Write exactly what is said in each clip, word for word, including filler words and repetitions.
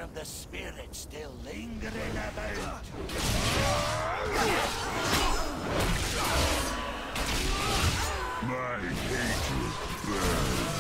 of the spirit still lingering about. My hatred burns.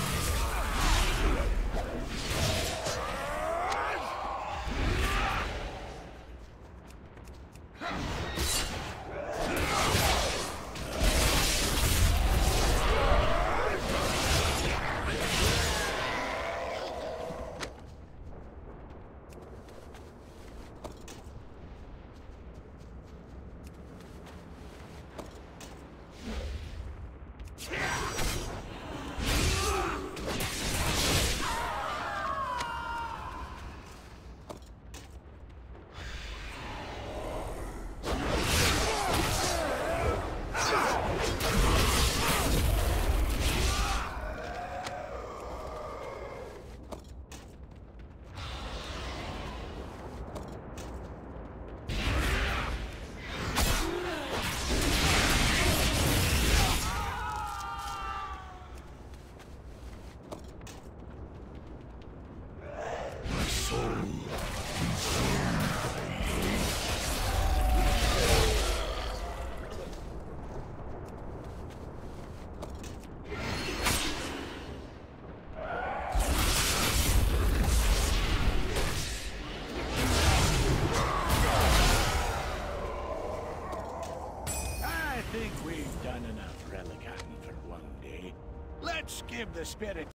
I think we've done enough relicanting for one day. Let's give the spirit